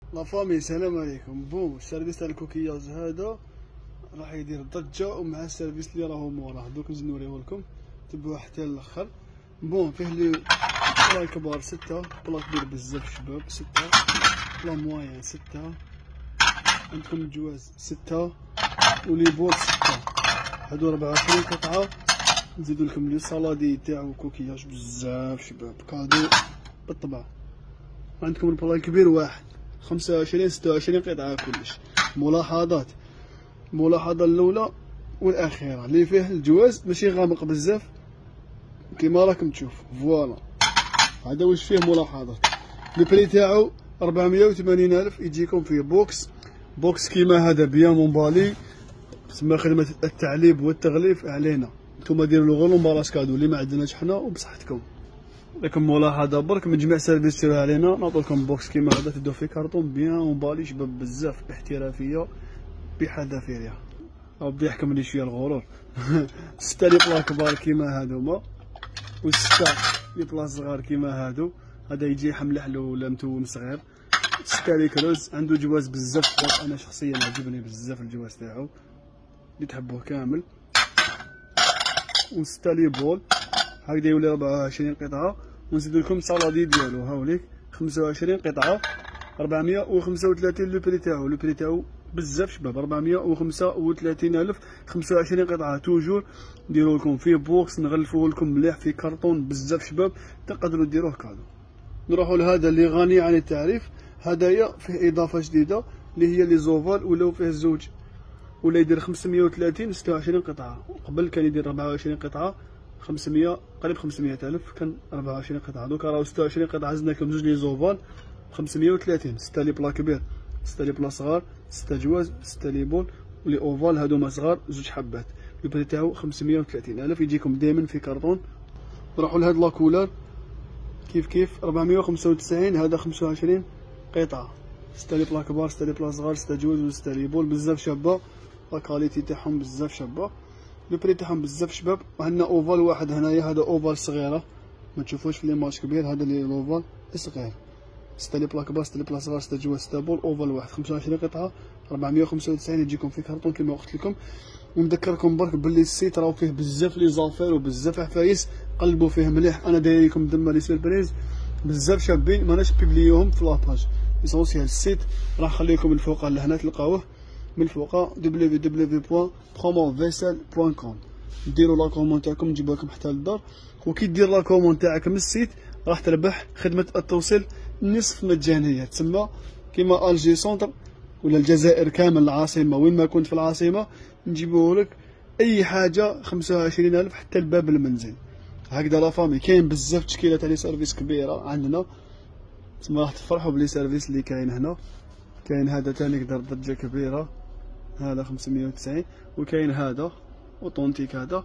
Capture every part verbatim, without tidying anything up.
لا فامي السلام عليكم. بون السيرفيس تاع الكوكياج هذا راح يدير ضجه، ومع السيرفيس اللي راهو موراه دوك نزيد نوريه لكم، تبعوه حتى الاخر. بون فيه لي بلا كبار ستة، بلا كبير بزاف شباب ستة، بلا موين ستة، عندكم الجواز ستة، ولي بول ستة، هادو ربعة وعشرين قطعة. نزيدو لكم لي صالادي تاعو كوكياج بزاف شباب، كادو بالطبع. عندكم البلا الكبير واحد، خمسة وعشرين ستة وعشرين قطعة كلش. ملاحظات، الملاحظة الأولى والأخيرة اللي فيه الجواز ماشي غامق بزاف كيما راكم تشوفوا، فوالا هذا واش فيه ملاحظات. البري تاعو ربعمية وثمانين ألف، يجيكم فيه بوكس بوكس كيما هذا بيان مونبالي، تسمى خدمة التعليب والتغليف علينا، نتوما ديروا له غير لومبالاج كادو اللي ما عندناش حنا وبصحتكم. لكم ملاحظة برك من جميع سيرفيس تشريوها علينا، نعطولكم بوكس كيما هذا تدو فيه كارطون بيان مونبالي شباب بزاف باحترافية بحذافيرها، او بدا يحكم لي شويه الغرور. ستة لي بلا كبار كيما هادوما، وستة لي بلا صغار كيما هادو، هذا يجي حمل حلو ولا متوم صغير. ستة لي كروز، عنده جواز بزاف، انا شخصيا عجبني بزاف الجواز تاعو اللي تحبوه كامل. وستة لي بول هكذا يولي ربعة وعشرين قطعة، ونزيدو لكم صالادي ديالو هاوليك خمسة وعشرين قطعة، ربعمية وخمسة وثلاثين لو بري تاعو، لو بري تاعو بزاف شباب، ربعمية وخمسة وثلاثين ألف، خمسة وعشرين قطعة. توجور نديرو لكم فيه بوكس، نغلفوه لكم مليح في كرتون بزاف شباب، تقدروا ديروه كادو. نروحوا لهذا اللي غني عن التعريف، هدايا فيه إضافة جديدة اللي هي لي زوفال، ولاو فيه زوج، ولا يدير خمسمية وثلاثين ستة وعشرين قطعة. قبل كان يدير ربعة وعشرين قطعة خمسمية، قريب خمسمية ألف، كان ربعة وعشرين قطعة. دوكا راهو ستة وعشرين قطعة، زدنا لكم زوج لي زوفال خمسمية وثلاثين، ستة لي بلا كبير، ستة لي بلا صغار، ستة جواز، ستة لي بول، ولي اوفال هادوما صغار زوج حبات. البري تاعو خمسمية وثلاثين ألف، يجيكم دايما في كرتون. نروحو لهاد لاكولار كيف كيف ربعمية وخمسة وتسعين، هذا خمسة وعشرين قطعة، ستة لي بلا كبار، ستة لي بلا صغار، ستة جواز و ستة لي بول، بزاف شابة، لا كاليتي تاعهم بزاف شابة، لو بري تاعهم بزاف شباب. وعندنا اوفال واحد هنايا، هذا اوفال صغيرة ما تشوفوش في ليماج كبير، هذا اللي الاوفال صغير، ستة لي بلا كبار، ستة لي بلا صغار، ستة جواز، ستة بول، اوفال واحد، خمسة وعشرين قطعة، ربعمية وخمسة وتسعين، يجيكم في كرتون كيما قلت لكم. ونذكركم برك باللي السيت راهو فيه بزاف لي زافير وبزاف عفايس، قلبوا فيه مليح. انا داير لكم دما لي سيربريز بزاف شابين، ماناش بيبليوهم في لاباج ليسونسيال. السيت راح نخليكم الفوق لهنا تلقاوه من الفوق دبليو دبليو بوان برومو فيسل بوان كوم. ديروا لا كومون تاعكم نجيبوها لكم حتى للدار، وكي دير لا كومون تاعك من السيت راح تربح خدمة التوصيل نصف مجانية، تسمى كيما الجي سونتر ولا الجزائر كامل العاصمة، وين ما كنت في العاصمة نجيبوه لك أي حاجة خمسة وعشرين ألف حتى لباب المنزل. هكذا لا فامي كاين بزاف تشكيلة تاع لي سيرفيس كبيرة عندنا، تسمى راح تفرحوا بلي سيرفيس اللي كاين هنا. كاين هذا تاني دار ضجة كبيرة، هذا خمسمية وتسعين، وكاين هذا اوتونتيك هذا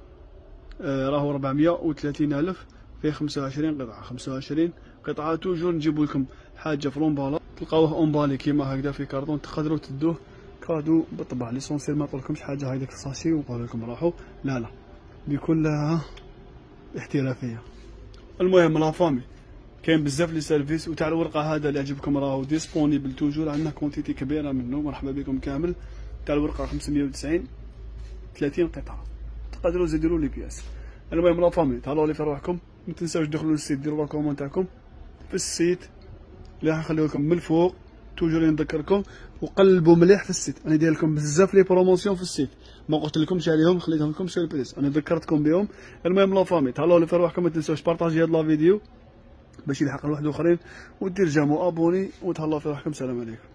آه راهو ربعمية وثلاثين ألف، فيه خمسة وعشرين قطعة، خمسة وعشرين قطعة. توجور نجيبو لكم حاجة في لومبالا، تلقاوه اونبالي كيما هكذا في كارطون، تقدروا تدوه كادو بالطبع. ليسونسيال ما طولكمش حاجة هيداك في الساشي ونقول لكم راحوا، لا لا بكل احترافية. المهم لا فامي كاين بزاف لي سيرفيس، وتاع الورقه هذا اللي عجبكم راهو ديسپونيبل توجور، عندنا كونتيتي كبيره منه، مرحبا بكم كامل. تاع الورقه خمسمية وتسعين، ثلاثين قطعه، تقدروا تزيدوا لي بياس. المهم لا فامي تهلاو لي في روحكم، ما تنساوش تدخلوا للسيت ديروا لا كومون تاعكم في السيت اللي راح نخليو لكم من الفوق. توجور نذكركم وقلبوا مليح في السيت، انا داير لكم بزاف لي بروموسيون في السيت، ما قلت لكمش عليهم، خليتهم لكم سيربريز، انا ذكرتكم بهم. المهم لا فامي تهلاو لي في روحكم، ما تنساوش بارطاجي هاد لا فيديو باش يلحق لواحد اخرين، ودير جامو ابوني، وتهلاو في روحكم. سلام عليكم.